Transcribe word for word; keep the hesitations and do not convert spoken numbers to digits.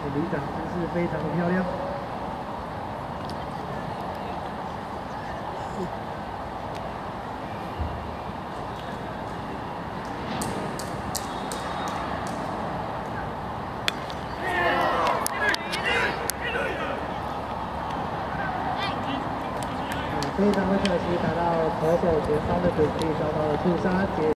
离掌姿势非常的漂亮。 非常的可惜，达到投手前方的准地，遭到了触杀。